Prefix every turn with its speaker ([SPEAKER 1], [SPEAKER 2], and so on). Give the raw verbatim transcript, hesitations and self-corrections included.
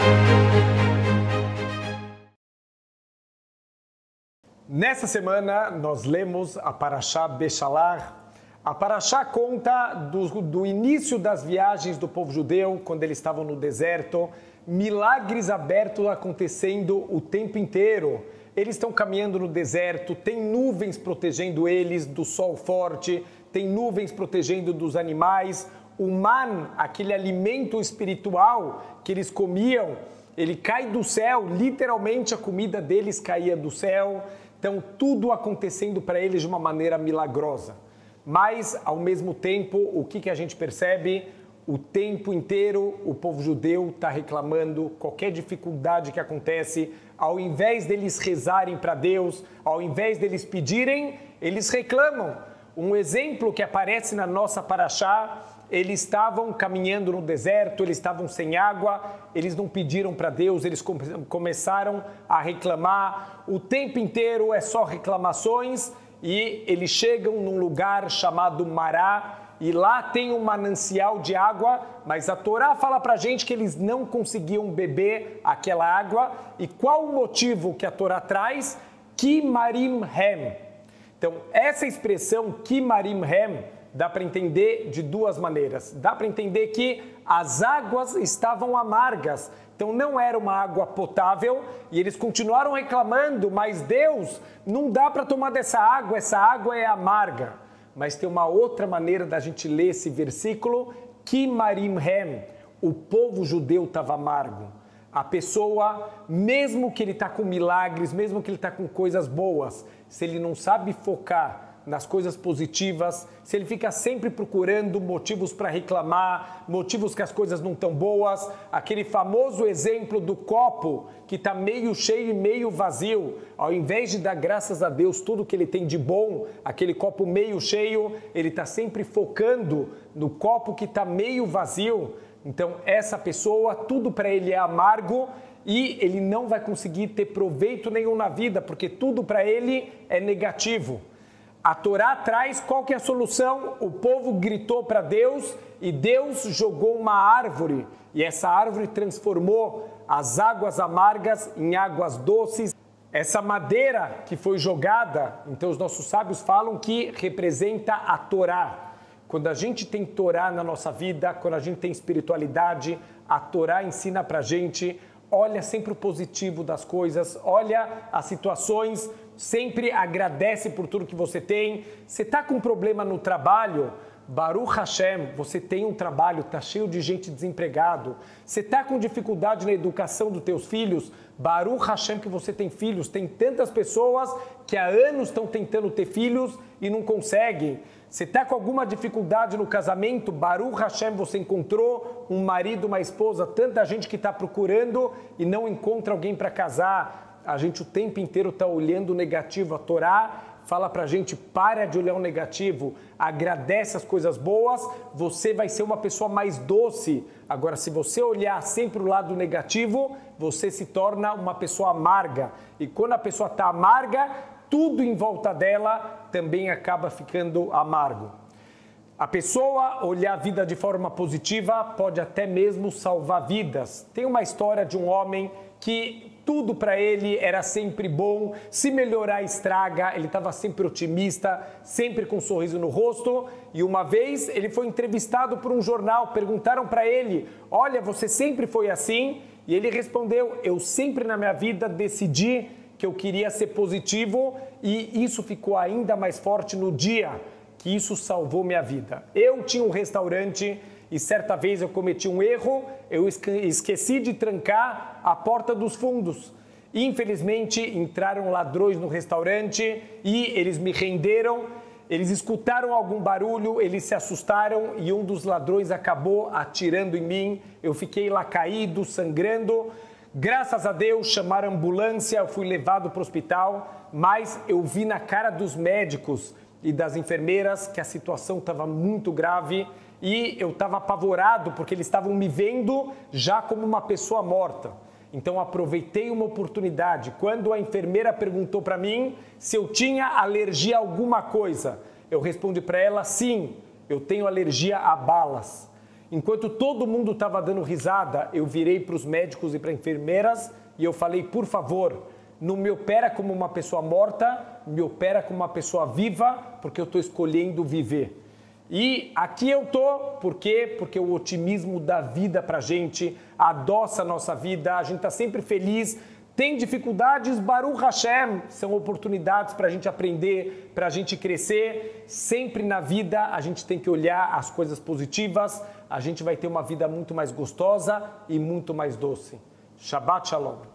[SPEAKER 1] Nessa semana, nós lemos a Parashá Beshalach. A Parashá conta do, do início das viagens do povo judeu, quando eles estavam no deserto, milagres abertos acontecendo o tempo inteiro. Eles estão caminhando no deserto, tem nuvens protegendo eles do sol forte, tem nuvens protegendo dos animais. O man, aquele alimento espiritual que eles comiam, ele cai do céu, literalmente a comida deles caía do céu. Então, tudo acontecendo para eles de uma maneira milagrosa. Mas, ao mesmo tempo, o que, que a gente percebe? O tempo inteiro o povo judeu está reclamando qualquer dificuldade que acontece. Ao invés deles rezarem para Deus, ao invés deles pedirem, eles reclamam. Um exemplo que aparece na nossa Parashá, eles estavam caminhando no deserto, eles estavam sem água, eles não pediram para Deus, eles começaram a reclamar. O tempo inteiro é só reclamações e eles chegam num lugar chamado Mará e lá tem um manancial de água, mas a Torá fala para a gente que eles não conseguiam beber aquela água. E qual o motivo que a Torá traz? Kimarim Hem. Então, essa expressão Kimarim Hem dá para entender de duas maneiras. Dá para entender que as águas estavam amargas, então não era uma água potável e eles continuaram reclamando, mas Deus, não dá para tomar dessa água, essa água é amarga. Mas tem uma outra maneira da gente ler esse versículo, Kimarim Hem, o povo judeu estava amargo. A pessoa, mesmo que ele está com milagres, mesmo que ele está com coisas boas, se ele não sabe focar nas coisas positivas, se ele fica sempre procurando motivos para reclamar, motivos que as coisas não estão boas, aquele famoso exemplo do copo que está meio cheio e meio vazio, ao invés de dar graças a Deus tudo que ele tem de bom, aquele copo meio cheio, ele está sempre focando no copo que está meio vazio. Então essa pessoa, tudo para ele é amargo e ele não vai conseguir ter proveito nenhum na vida, porque tudo para ele é negativo. A Torá traz qual que é a solução? O povo gritou para Deus e Deus jogou uma árvore e essa árvore transformou as águas amargas em águas doces. Essa madeira que foi jogada, então os nossos sábios falam que representa a Torá. Quando a gente tem Torá na nossa vida, quando a gente tem espiritualidade, a Torá ensina para a gente, olha sempre o positivo das coisas, olha as situações, sempre agradece por tudo que você tem. Você está com um problema no trabalho, Baruch Hashem, você tem um trabalho, está cheio de gente desempregado. Você está com dificuldade na educação dos teus filhos, Baruch Hashem que você tem filhos. Tem tantas pessoas que há anos estão tentando ter filhos e não conseguem. Você está com alguma dificuldade no casamento, Baruch Hashem, você encontrou um marido, uma esposa, tanta gente que está procurando e não encontra alguém para casar. A gente o tempo inteiro está olhando o negativo. A Torá fala para a gente, para de olhar o negativo, agradece as coisas boas, você vai ser uma pessoa mais doce. Agora, se você olhar sempre o lado negativo, você se torna uma pessoa amarga. E quando a pessoa está amarga, tudo em volta dela também acaba ficando amargo. A pessoa olhar a vida de forma positiva pode até mesmo salvar vidas. Tem uma história de um homem que tudo para ele era sempre bom, se melhorar estraga, ele estava sempre otimista, sempre com um sorriso no rosto. E uma vez ele foi entrevistado por um jornal, perguntaram para ele, olha, você sempre foi assim? E ele respondeu, eu sempre na minha vida decidi que eu queria ser positivo e isso ficou ainda mais forte no dia que isso salvou minha vida. Eu tinha um restaurante e certa vez eu cometi um erro, eu esqueci de trancar a porta dos fundos. Infelizmente entraram ladrões no restaurante e eles me renderam, eles escutaram algum barulho, eles se assustaram e um dos ladrões acabou atirando em mim. Eu fiquei lá caído, sangrando. Graças a Deus, chamaram a ambulância, eu fui levado para o hospital, mas eu vi na cara dos médicos e das enfermeiras que a situação estava muito grave e eu estava apavorado porque eles estavam me vendo já como uma pessoa morta. Então aproveitei uma oportunidade. Quando a enfermeira perguntou para mim se eu tinha alergia a alguma coisa, eu respondi para ela, sim, eu tenho alergia a balas. Enquanto todo mundo estava dando risada, eu virei para os médicos e para enfermeiras e eu falei, por favor, não me opera como uma pessoa morta, me opera como uma pessoa viva, porque eu estou escolhendo viver. E aqui eu tô, por quê? Porque o otimismo dá vida pra gente, adoça a nossa vida, a gente tá sempre feliz, tem dificuldades, Baruch Hashem, são oportunidades para a gente aprender, para a gente crescer. Sempre na vida a gente tem que olhar as coisas positivas, a gente vai ter uma vida muito mais gostosa e muito mais doce. Shabbat Shalom.